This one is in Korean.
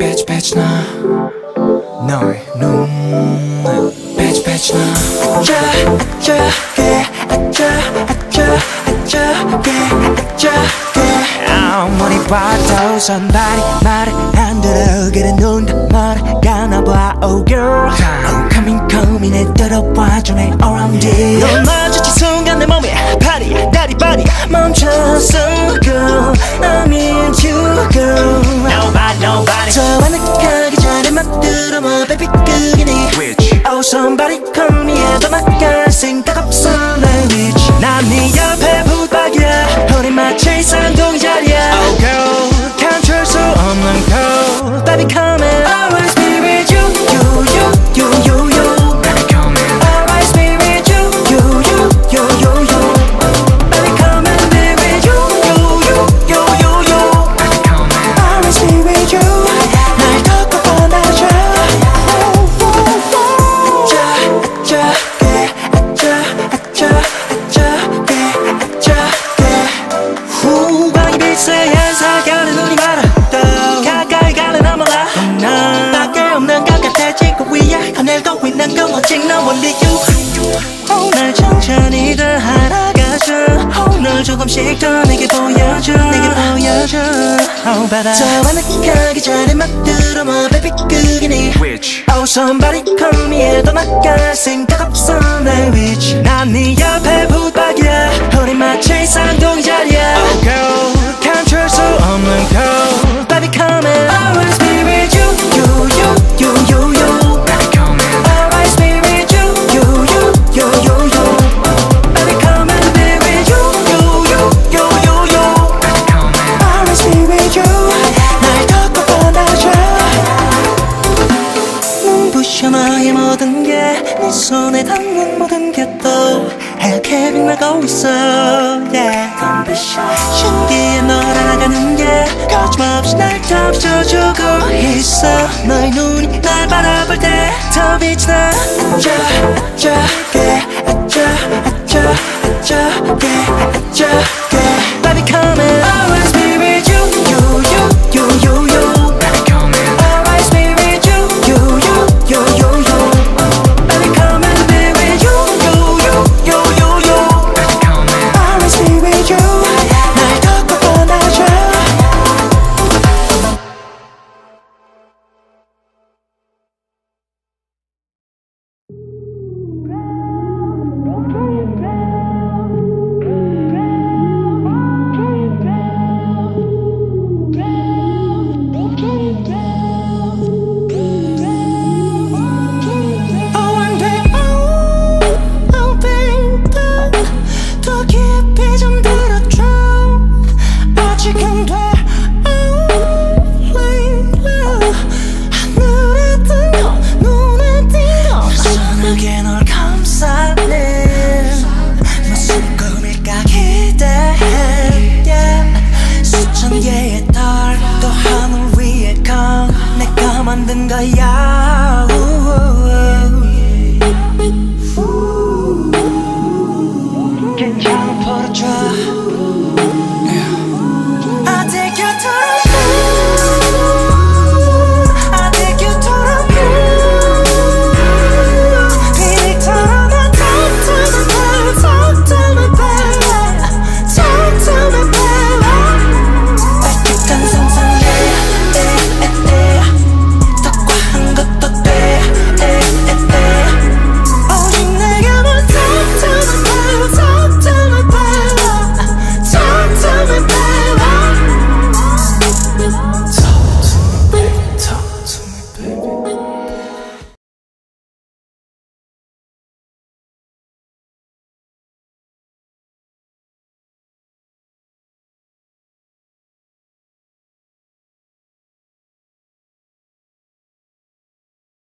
배치 나 너의 눈 배치 나 아무리 봐도 선발이 말을 안 들어 그래 눈도 멀어가나 봐 Oh girl I'm coming 내 들어봐줘 내 around it 널 마주친 순간 내 몸이 파리 다리 바리 멈췄어 girl I'm into you girl Nobody 저 완벽하기 전에 만들어 뭐 baby 그게 네 Oh somebody call me 해도 나갈 생각 없어 내 위치 난 네 옆에 붙박이야 우리 마치 쌍둥이자리야 Oh girl 감출 수 없는 girl Baby come in Always be with you Baby come in Always be with you Baby come in be with you Baby come in Always be with you 날 덮고 떠나줘 후방이 빛새한 사겨는 눈이 말아 가까이 가는 아무나 밖에 없는 것 같아 지구 위에 거닐고 있는 건 오직 너 only you 오늘 천천히 더 알아가줘 오늘 조금씩 더 내게 보여줘 Oh 바다 저 완벽하기 전에 막 들어 뭐 baby 그게 네 Oh somebody call me 해도 나갈 생각 없어 내 위치 난 네 옆에 붙박이야 우리 마치 쌍둥이자리야 Oh girl 감출 수 없는 girl Baby come in Always be with you Baby come in Always be with you Baby come in be with you Baby come in Always be with you 날 덮고 떠나줘 눈부셔 너의 모든 게 내 손에 닿는 모든 게 또 하얗게 빛나고 있어 yeah. 신기해 널 알아가는 게 거침없이 날 덮쳐주고 있어 너의 눈이 날 바라볼 때 더 빛이 나 저게